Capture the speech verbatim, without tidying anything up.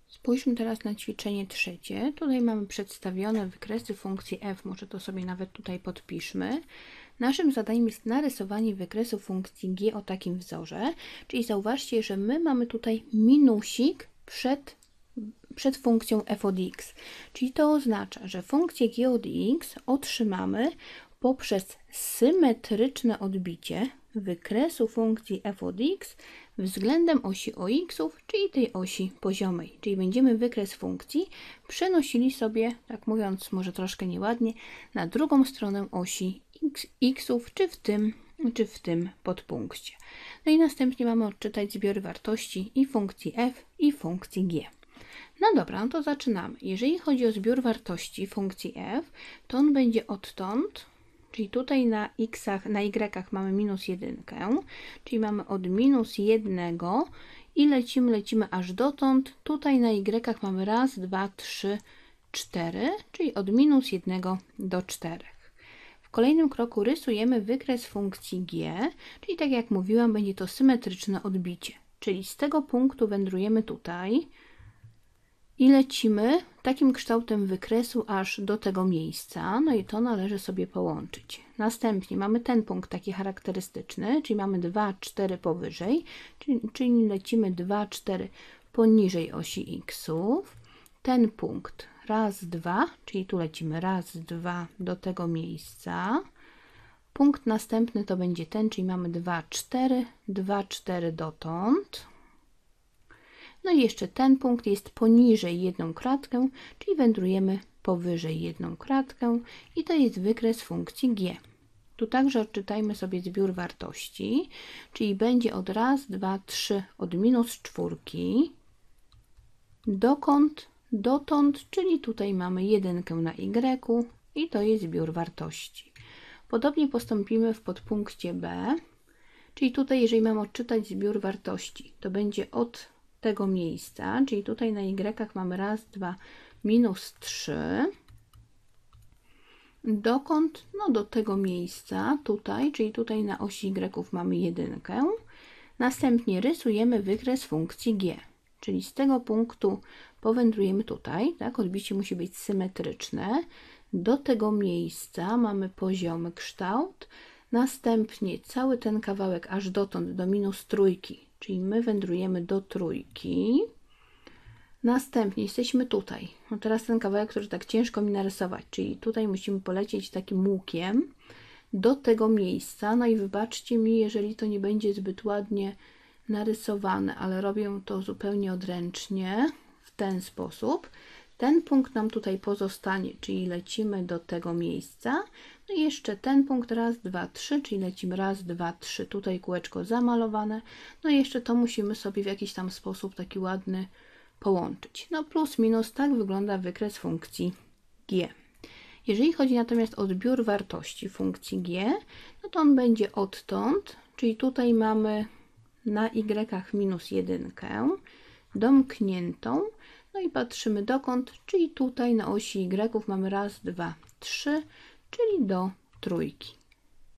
Spójrzmy teraz na ćwiczenie trzecie. Tutaj mamy przedstawione wykresy funkcji f. Może to sobie nawet tutaj podpiszmy. Naszym zadaniem jest narysowanie wykresu funkcji g o takim wzorze. Czyli zauważcie, że my mamy tutaj minusik przed, przed funkcją f od x. Czyli to oznacza, że funkcję g od x otrzymamy poprzez symetryczne odbicie wykresu funkcji f od x względem osi o xów, czyli tej osi poziomej. Czyli będziemy wykres funkcji przenosili sobie, tak mówiąc może troszkę nieładnie, na drugą stronę osi x, xów, czy w tym, czy w tym podpunkcie. No i następnie mamy odczytać zbiór wartości i funkcji f, i funkcji g. No dobra, no to zaczynamy. Jeżeli chodzi o zbiór wartości funkcji f, to on będzie odtąd, czyli tutaj na x'ach, na y'ach mamy minus jedynkę, czyli mamy od minus jednego i lecimy, lecimy aż dotąd. Tutaj na y'ach mamy raz, dwa, trzy, cztery, czyli od minus jednego do czterech. W kolejnym kroku rysujemy wykres funkcji g, czyli tak jak mówiłam, będzie to symetryczne odbicie. Czyli z tego punktu wędrujemy tutaj i lecimy takim kształtem wykresu aż do tego miejsca, no i to należy sobie połączyć. Następnie mamy ten punkt taki charakterystyczny, czyli mamy dwa, cztery powyżej, czyli, czyli lecimy dwa, cztery poniżej osi xów. Ten punkt raz, dwa, czyli tu lecimy raz, dwa do tego miejsca. Punkt następny to będzie ten, czyli mamy dwa, cztery, dwa, cztery dotąd. No i jeszcze ten punkt jest poniżej jedną kratkę, czyli wędrujemy powyżej jedną kratkę i to jest wykres funkcji g. Tu także odczytajmy sobie zbiór wartości, czyli będzie od raz, dwa, trzy od minus czwórki, dokąd, dotąd, czyli tutaj mamy jedynkę na y i to jest zbiór wartości. Podobnie postąpimy w podpunkcie b, czyli tutaj jeżeli mamy odczytać zbiór wartości, to będzie od tego miejsca, czyli tutaj na y mamy raz, dwa, minus trzy. Dokąd? No do tego miejsca, tutaj, czyli tutaj na osi y mamy jedynkę. Następnie rysujemy wykres funkcji g, czyli z tego punktu powędrujemy tutaj, tak, odbicie musi być symetryczne. Do tego miejsca mamy poziomy kształt. Następnie cały ten kawałek aż dotąd do minus trójki, czyli my wędrujemy do trójki. Następnie jesteśmy tutaj. No teraz ten kawałek, który tak ciężko mi narysować, czyli tutaj musimy polecieć takim łukiem do tego miejsca. No i wybaczcie mi, jeżeli to nie będzie zbyt ładnie narysowane, ale robię to zupełnie odręcznie w ten sposób. Ten punkt nam tutaj pozostanie, czyli lecimy do tego miejsca. No i jeszcze ten punkt raz, dwa, trzy, czyli lecimy raz, dwa, trzy. Tutaj kółeczko zamalowane. No i jeszcze to musimy sobie w jakiś tam sposób taki ładny połączyć. No plus, minus, tak wygląda wykres funkcji g. Jeżeli chodzi natomiast o zbiór wartości funkcji g, no to on będzie odtąd, czyli tutaj mamy na y'ach minus jedynkę, domkniętą, no i patrzymy dokąd, czyli tutaj na osi y mamy raz, dwa, trzy, czyli do trójki.